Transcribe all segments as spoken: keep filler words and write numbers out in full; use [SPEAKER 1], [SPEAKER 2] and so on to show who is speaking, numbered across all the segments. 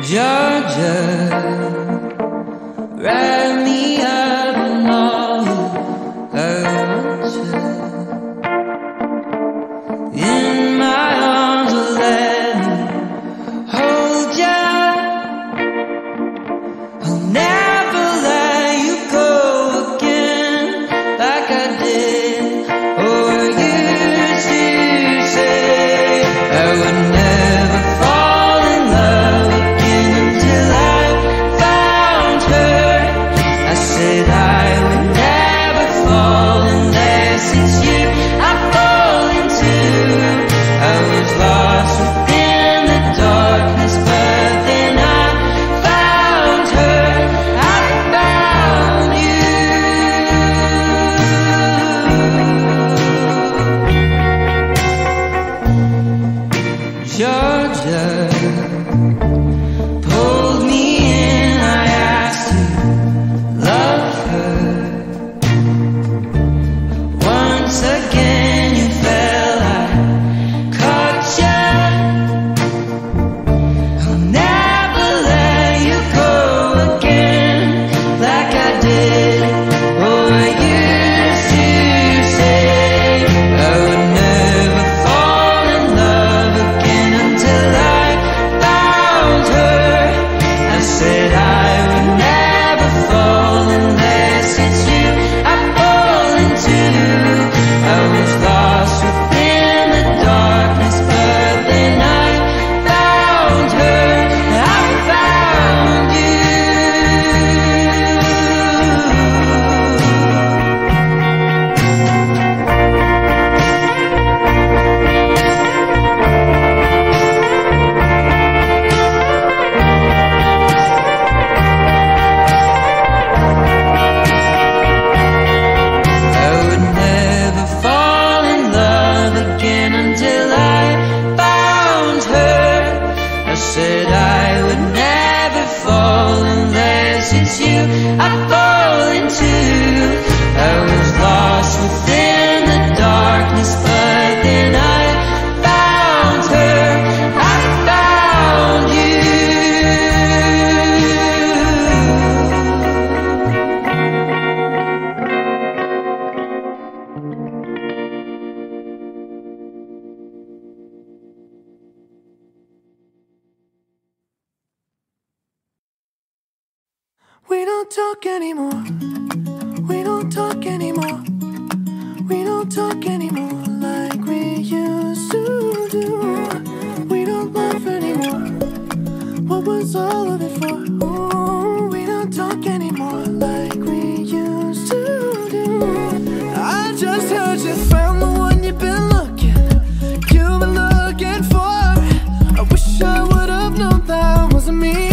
[SPEAKER 1] We don't talk anymore. We don't talk anymore. We don't talk anymore like we used to do. We don't laugh anymore. What was all of it for? Ooh, we don't talk anymore like we used to do. I just heard you found the one you've been looking, you've been looking for. I wish I would have known that wasn't me.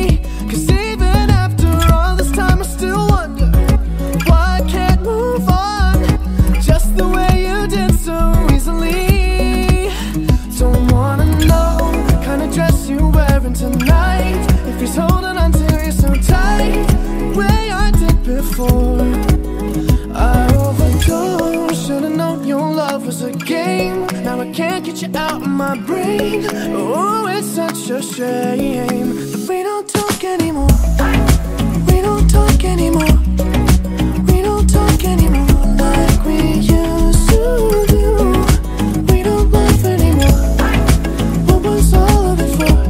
[SPEAKER 1] Tonight, if he's holding on to you so tight, the way I did before, I overdosed. Should've known your love was a game. Now I can't get you out of my brain. Oh, it's such a shame that we don't talk anymore. We don't talk anymore. We don't talk anymore like we used to do. We don't laugh anymore. What was all of it for?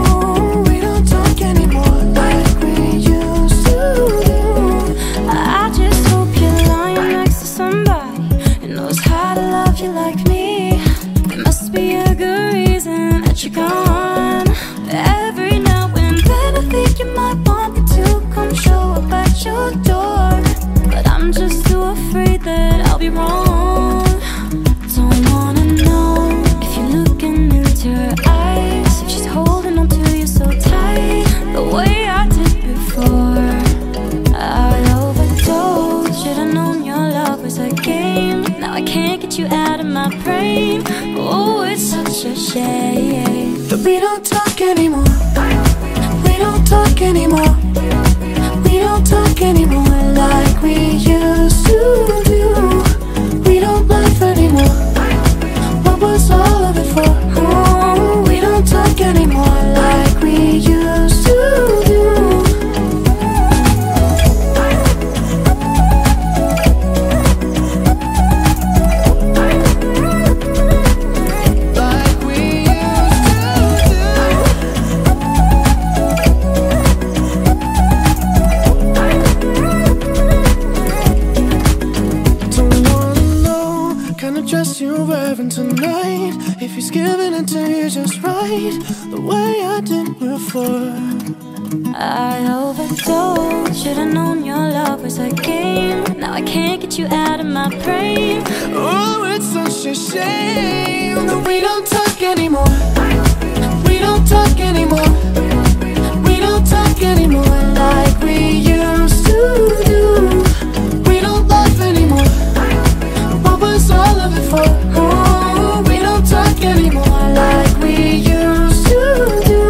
[SPEAKER 1] Like me, there must be a good reason that you're gone. Every now and then I think you might want me to come show up at your door, but I'm just too afraid that I'll be wrong. Don't wanna know if you're looking into her eyes, if she's holding on to you so tight, the way I did before. I overdosed. Should've known your love was a game. Now I can't get you out of my brain. Oh, it's such a shame that we don't talk anymore. We don't talk anymore. We don't talk anymore like we used to do. We don't laugh anymore. What was all of it for? Oh, we don't talk anymore like we used to.
[SPEAKER 2] he's giving it to you just right, the way I did before.
[SPEAKER 1] I overdosed, should've known your love was a game. Now I can't get you out of my brain.
[SPEAKER 2] Oh, it's such a shame that we don't talk anymore. We don't talk anymore. We don't talk anymore like we used to do. We don't laugh anymore. What was all of it for? Oh, we don't talk anymore like we used to do.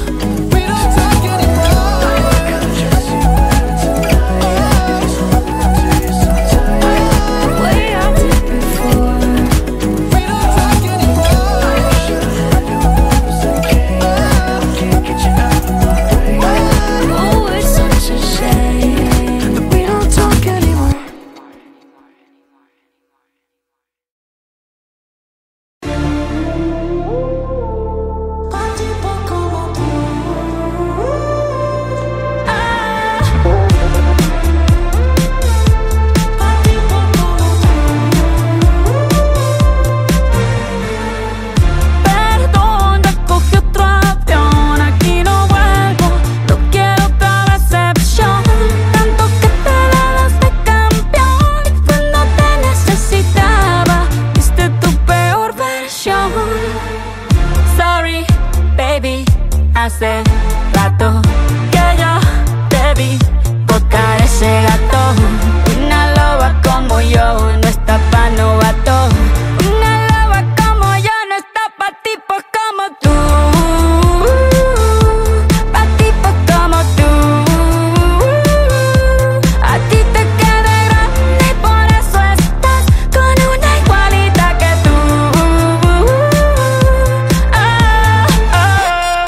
[SPEAKER 1] Hace rato que yo te vi tocar ese gato. Una loba como yo no está pa' novato. Una loba como yo no está pa' tipos como tú. Pa' tipos como tú. A ti te queda grande y por eso estás con una igualita que tú. Ah, ah.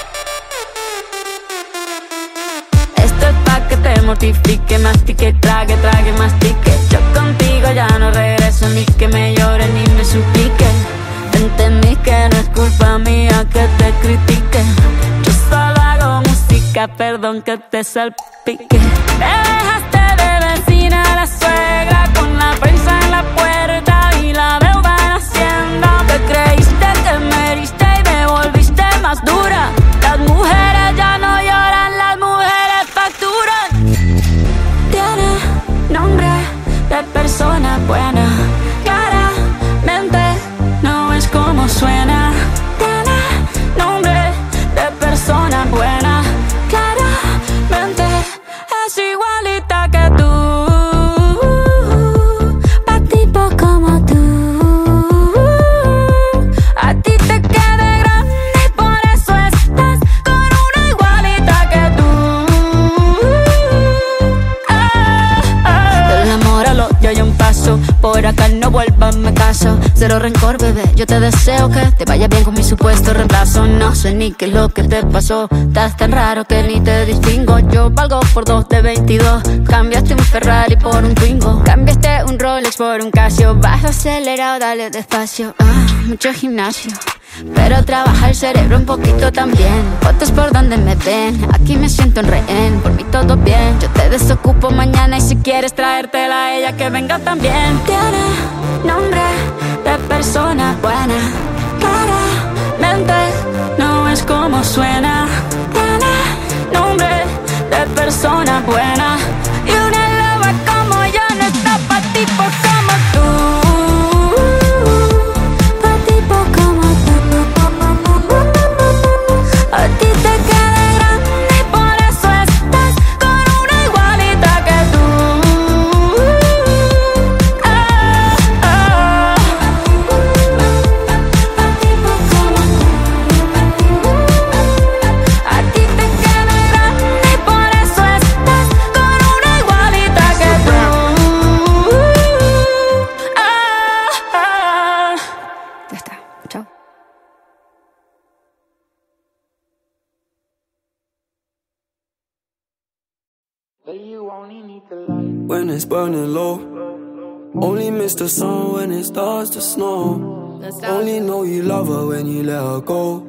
[SPEAKER 1] Esto es pa' que te mortifique, mastique, trague, trague, mastique. Yo contigo ya no regreso, ni que me llore ni me suplique. Entendí que no es culpa mía que te critique. Yo solo hago música, perdón que te salpique. Me dejaste de vecina a la suegra, con la prensa en la puerta y la deuda en Hacienda. Te creíste que me heriste y me volviste más dura. Las mujeres ya no lloran, las mujeres facturan. Tiene nombre de persona buena, claramente no es como suena. Tiene nombre de persona buena, claramente es igualita que tú. Pa' tipo como tú. A ti te queda grande y por eso estás con una igualita que tú. Ah, ah. Del amor al odio hay un paso, por acá no vuelvas, me caso. Cero rencor, bebé, yo te deseo que te vaya bien con mi supuesto reemplazo. No sé ni qué es lo que te pasó, estás tan raro que ni te distingo. Yo valgo por dos de veintidós, cambiaste un Ferrari por un Twingo. Cambiaste un Rolex por un Casio, baja acelerado, dale despacio. Ah, mucho gimnasio, pero trabaja el cerebro un poquito también. Fotos por donde me ven, aquí me siento en rehén. Por mí todo bien, yo te desocupo mañana y si quieres traértela a ella que venga también. Tiene nombre de persona buena, claramente no es como suena. Tiene nombre de persona buena y una loba como yo no está pa' tipos como tú. Pa' tipos como tú. A ti te queda grande y por eso estás con una igualita que tú. Ah, ah. Pa' tipos como tú. A ti te queda grande y por eso estás con una igualita que tú. Ah, ah. Ya está, chao.
[SPEAKER 2] When it's burning low, only miss the sun when it starts to snow. Only know you love her when you let her go.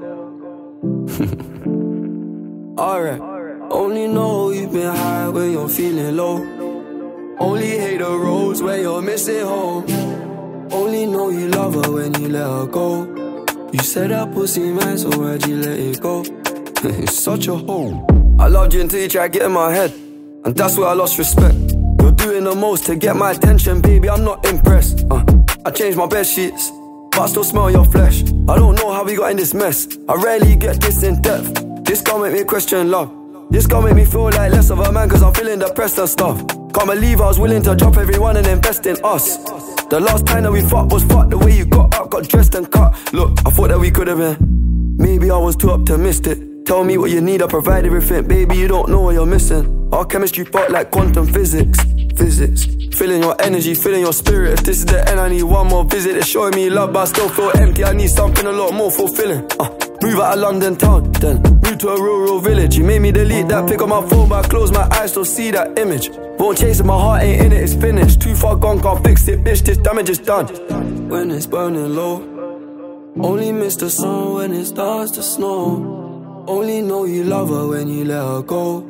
[SPEAKER 2] Alright. Only know you've been high when you're feeling low. Only hate the roads where you're missing home. Only know you love her when you let her go. You said that pussy man, so why'd you let it go? It's such a hole. I loved you until you tried to get in my head, and that's where I lost respect. You're doing the most to get my attention, baby, I'm not impressed. uh, I changed my bed sheets, but I still smell your flesh. I don't know how we got in this mess, I rarely get this in depth. This gon' make me question love. This gon' make me feel like less of a man, cause I'm feeling depressed and stuff. Can't believe I was willing to drop everyone and invest in us. The last time that we fucked was fucked. The way you got up, got dressed and cut. Look, I thought that we could've been. Maybe I was too optimistic. Tell me what you need, I provide everything. Baby, you don't know what you're missing. Our chemistry fought like quantum physics. Physics. Feeling your energy, feeling your spirit. If this is the end, I need one more visit. It's showing me love, but I still feel empty. I need something a lot more fulfilling. uh, Move out of London town, then move to a rural village. You made me delete that pic on my phone, but I close my eyes, still see that image. Won't chase it, my heart ain't in it, it's finished. Too far gone, can't fix it, bitch, this damage is done. When it's burning low, only miss the sun when it starts to snow. Only know you love her when you let her go.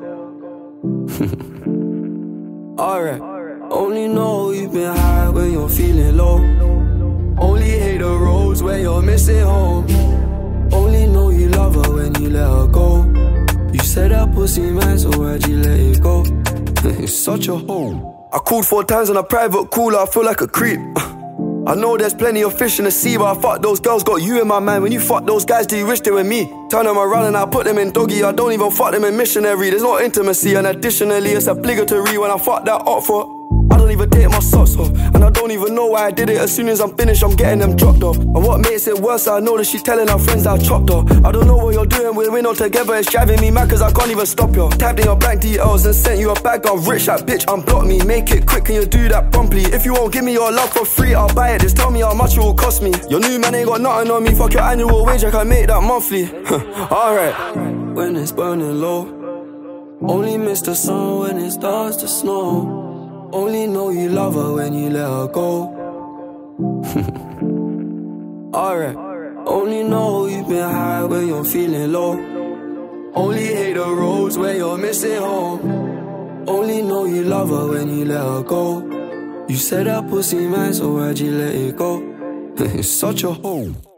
[SPEAKER 2] Alright. Only know you've been high when you're feeling low. Only hate the roads when you're missing home. Only know you love her when you let her go. You said that pussy man, so why'd you let it go? It's such a hole. I called four times on a private cooler, I feel like a creep. I know there's plenty of fish in the sea, but I fuck those girls, got you in my mind. When you fuck those guys, do you wish they were me? Turn them around and I put them in doggy. I don't even fuck them in missionary. There's no intimacy, and additionally it's obligatory when I fuck that up for. I don't even take my socks off, and I don't even know why I did it. As soon as I'm finished, I'm getting them dropped off. And what makes it worse, I know that she's telling her friends that I chopped her. I don't know what you're doing, we're in all together. It's driving me mad cause I can't even stop you. Tapped in your bank details and sent you a bag. I'm rich, that bitch, unblock me. Make it quick, can you do that promptly? If you won't give me your love for free, I'll buy it. Just tell me how much it will cost me. Your new man ain't got nothing on me. Fuck your annual wage, I can make that monthly. Alright. When it's burning low, only miss the sun when it starts to snow. Only know you love her when you let her go. Alright. Only know you've been high when you're feeling low. Only hate the roads when you're missing home. Only know you love her when you let her go. You said that pussy man, so why'd you let it go? It's such a hole.